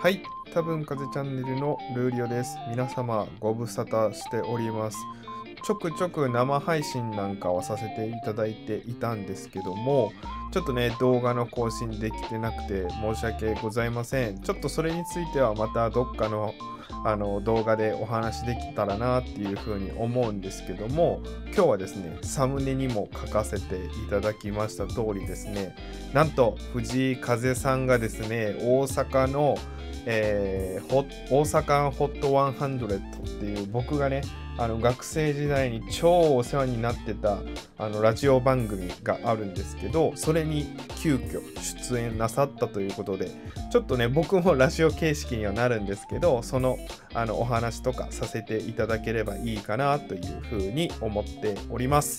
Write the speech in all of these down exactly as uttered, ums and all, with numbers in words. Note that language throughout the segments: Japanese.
はい、多分風チャンネルのルーリオです。皆様ご無沙汰しております。ちょくちょく生配信なんかをさせていただいていたんですけども、ちょっとね、動画の更新できてなくて申し訳ございません。ちょっとそれについてはまたどっかのあの動画でお話できたらなっていうふうに思うんですけども、今日はですね、サムネにも書かせていただきました通りですね、なんと藤井風さんがですね、大阪のえー、ホ大阪ホットひゃくっていう僕がねあの学生時代に超お世話になってたあのラジオ番組があるんですけど、それに急遽出演なさったということで、ちょっとね僕もラジオ形式にはなるんですけど、そのあのお話とかさせていただければいいかなというふうに思っております。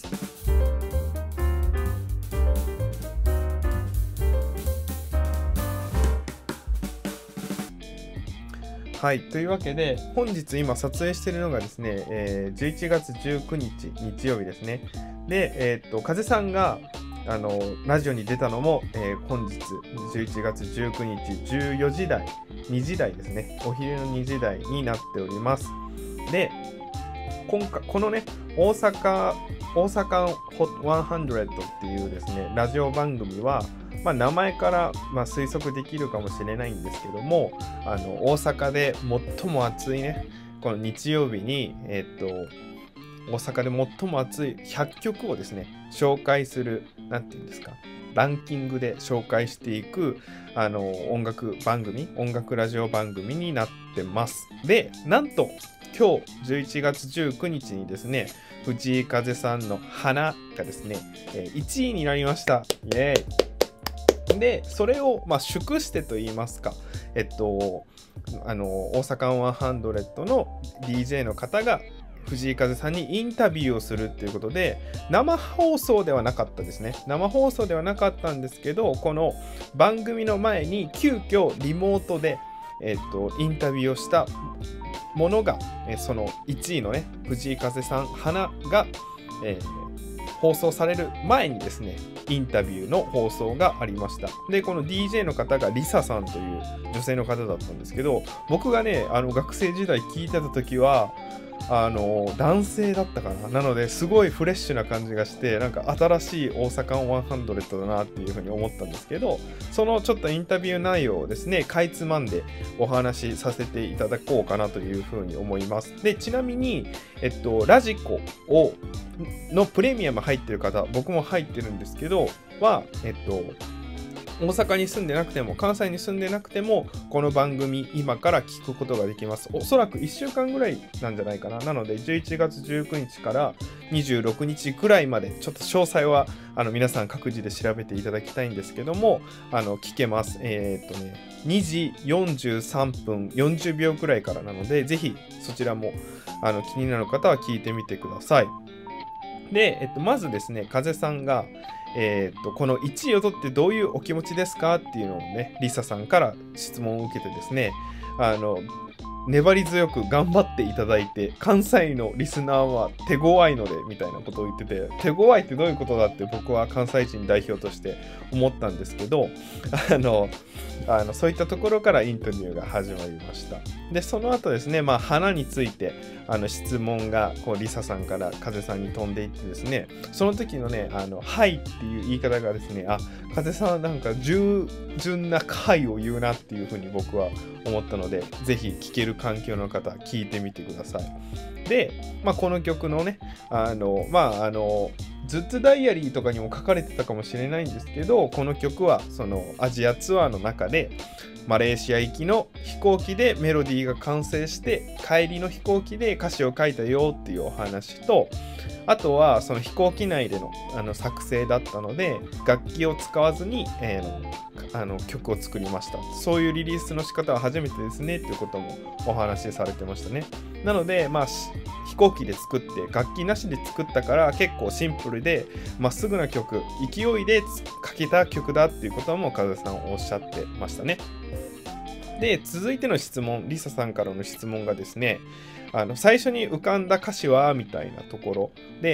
はい、というわけで本日今撮影しているのがですね、えー、じゅういちがつじゅうくにち日曜日ですね。で、えー、っと風さんがあのラジオに出たのも、えー、本日じゅういちがつじゅうくにちじゅうよじ台にじ台ですね、お昼のにじ台になっております。で、今回このね大阪大阪ホットひゃくっていうですねラジオ番組は、まあ、名前から、まあ、推測できるかもしれないんですけども、あの大阪で最も熱いねこの日曜日に、えー、っと大阪で最も熱いひゃっきょくをですね紹介する、なんていうんですか、ランキングで紹介していくあの音楽番組音楽ラジオ番組になってます。で、なんと今日じゅういちがつじゅうくにちにですね、藤井風さんの花がですねいちいになりました。イエーイ。で、それをまあ祝してと言いますか、えっとあの大阪ひゃくの ディージェー の方が藤井風さんにインタビューをするっていうことで、生放送ではなかったですね。生放送ではなかったんですけど、この番組の前に急遽リモートで、えっと、インタビューをしたものが、えそのいちいのね、藤井風さん花が、えー放送される前にですね、インタビューの放送がありました。で、この ディージェー の方がリサさんという女性の方だったんですけど、僕がね、あの学生時代聞いてた時は、あの男性だったかな。なのですごいフレッシュな感じがして、なんか新しい大阪ひゃくだなっていうふうに思ったんですけど、そのちょっとインタビュー内容をですね、かいつまんでお話しさせていただこうかなというふうに思います。で、ちなみに、えっと、ラジコをのプレミアム入ってる方、僕も入ってるんですけど、は、えっと、大阪に住んでなくても関西に住んでなくてもこの番組今から聞くことができます。おそらくいっしゅうかんぐらいなんじゃないかな。なのでじゅういちがつじゅうくにちからにじゅうろくにちくらいまで、ちょっと詳細はあの皆さん各自で調べていただきたいんですけども、あの聞けます。えー、っとねにじよんじゅうさんぷんよんじゅうびょうくらいからなので、ぜひそちらもあの気になる方は聞いてみてください。で、えっと、まずですね、風さんがえー、とこのいちいを取ってどういうお気持ちですかっていうのをね、リサさんから質問を受けてですね、あの粘り強く頑張っていただいて、関西のリスナーは手強いのでみたいなことを言ってて、手強いってどういうことだって僕は関西人代表として思ったんですけど、あのあのそういったところからインタビューが始まりました。で、その後ですね、まあ、花についてあの質問がこうリサさんから風さんに飛んでいってですね、その時のね、あのはいっていう言い方がですね、あ、風さんはなんか従順なはいを言うなっていうふうに僕は思ったので、ぜひ聴ける環境の方聞いてみてください。で、まあ、この曲のね、あのまああのズッズダイアリーとかにも書かれてたかもしれないんですけど、この曲はそのアジアツアーの中でマレーシア行きの飛行機でメロディーが完成して帰りの飛行機で歌詞を書いたよっていうお話と、あとはその飛行機内での、あの作成だったので楽器を使わずに、えー、あの曲を作りました。そういうリリースの仕方は初めてですねっていうこともお話しされてましたね。なのでまあ飛行機で作って楽器なしで作ったから結構シンプルでまっすぐな曲、勢いで書けた曲だっていうことも風さんおっしゃってましたね。で、続いての質問、リサさんからの質問がですね、あの最初に浮かんだ歌詞はみたいなところで、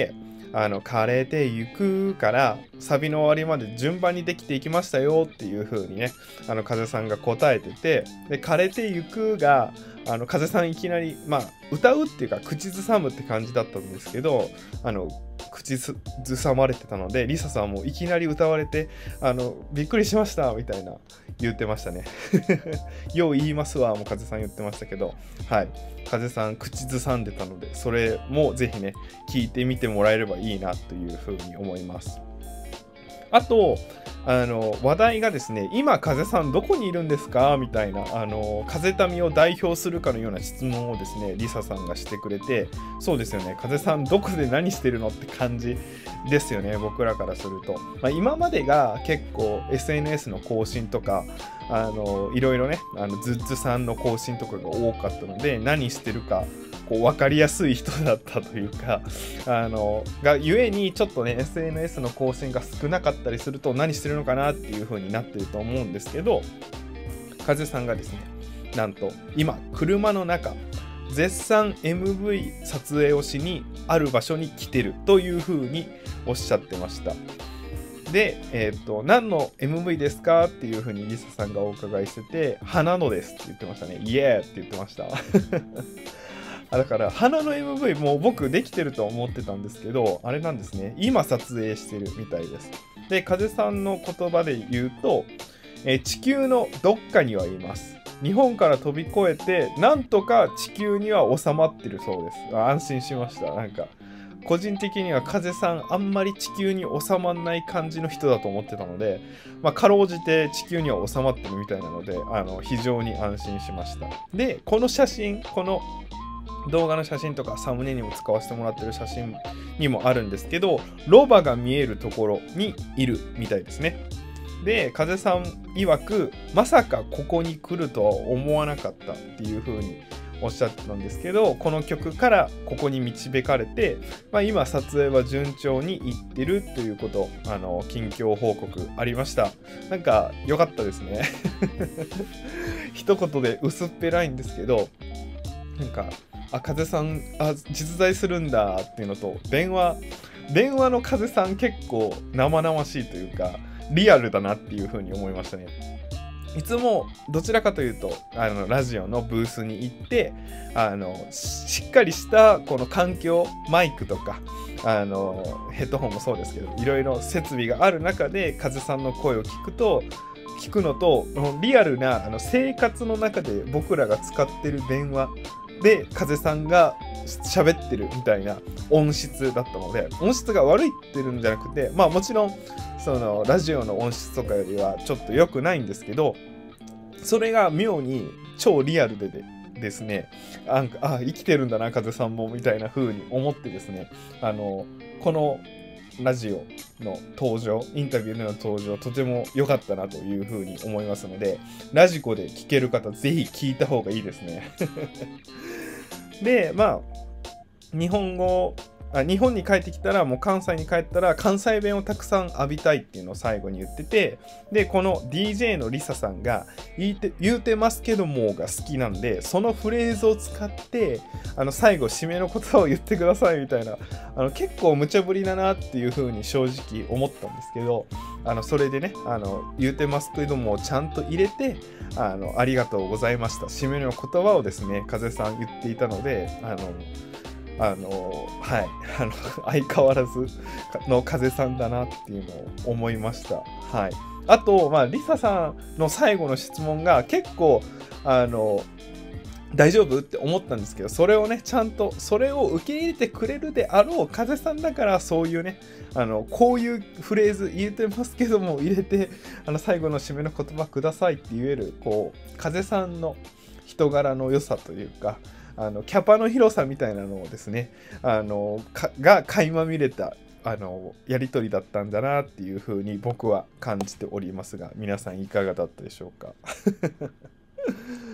あの枯れてゆくからサビの終わりまで順番にできていきましたよっていう風にね、あの風さんが答えてて、で枯れてゆくがあの風さんいきなりまあ歌うっていうか口ずさむって感じだったんですけど、あの口ずさまれてたのでリサさんもいきなり歌われて、あのびっくりしましたみたいな言ってましたね。よう言いますわも風さん言ってましたけど、はい、風さん口ずさんでたので、それもぜひね聞いてみてもらえればいいなというふうに思います。あとあの話題がですね、今風さんどこにいるんですかみたいな、あの風民を代表するかのような質問をですねリサさんがしてくれて、そうですよね、風さんどこで何してるのって感じですよね、僕らからすると。まあ、今までが結構 エスエヌエス の更新とかあのいろいろね、あのズッズさんの更新とかが多かったので、何してるかこう分かりやすい人だったというか、あのがゆえにちょっとね エスエヌエス の更新が少なかったりすると何してるのかなっていう風になってると思うんですけど、風さんがですね、なんと今車の中絶賛 エムブイ 撮影をしにある場所に来てるという風におっしゃってました。で、えっと、何の エムブイ ですかっていう風にリサさんがお伺いしてて、花のですって言ってましたね。イエーって言ってました。だから花の エムブイ も僕できてると思ってたんですけど、あれなんですね、今撮影してるみたいです。で、風さんの言葉で言うと、えー、地球のどっかにはいます。日本から飛び越えてなんとか地球には収まってるそうです。安心しました。なんか個人的には風さんあんまり地球に収まんない感じの人だと思ってたので、まあ、かろうじて地球には収まってるみたいなので、あの非常に安心しました。で、この写真、この動画の写真とかサムネにも使わせてもらってる写真にもあるんですけど、ロバが見えるところにいるみたいですね。で、風さん曰く、まさかここに来るとは思わなかったっていう風におっしゃってたんですけど、この曲からここに導かれて、まあ、今撮影は順調にいってるということ、あの近況報告ありました。なんか良かったですね。一言で薄っぺらいんですけど、なんかあ、風さんあ実在するんだっていうのと、電話電話の風さん結構生々しいというかリアルだなっていう風に思いましたね。いつもどちらかというとあのラジオのブースに行ってあのしっかりしたこの環境、マイクとかあのヘッドホンもそうですけど、いろいろ設備がある中で風さんの声を聞くと聞くのと、リアルなあの生活の中で僕らが使ってる電話で風さんが喋ってるみたいな音質だったので、音質が悪いってるんじゃなくて、まあもちろんそのラジオの音質とかよりはちょっと良くないんですけど、それが妙に超リアルででですね、あんかあ生きてるんだな風さんもみたいな風に思ってですね、あのこのラジオの登場、インタビューでの登場とても良かったなという風に思いますので、ラジコで聞ける方ぜひ聞いた方がいいですね。で、まあ日本語あ日本に帰ってきたら、もう関西に帰ったら関西弁をたくさん浴びたいっていうのを最後に言ってて、でこの ディージェー のリサさんが言うて言うてますけどもが好きなんで、そのフレーズを使ってあの最後締めの言葉を言ってくださいみたいな、あの結構無茶ぶりだなっていう風に正直思ったんですけど、あのそれでね、あの言うてますけどもちゃんと入れて、あのありがとうございました締めの言葉をですね風さん言っていたので、あのあのはいあの相変わらずの風さんだなっていうのを思いました。はい。あと、まあ、リサさんの最後の質問が結構あの大丈夫って思ったんですけど、それをねちゃんとそれを受け入れてくれるであろう風さんだから、そういうねあのこういうフレーズ言えてますけども入れて、あの最後の締めの言葉くださいって言える、こう風さんの人柄の良さというか、あのキャパの広さみたいなのをですね、あのかが垣間見れたあのやり取りだったんだなっていう風に僕は感じておりますが、皆さんいかがだったでしょうか。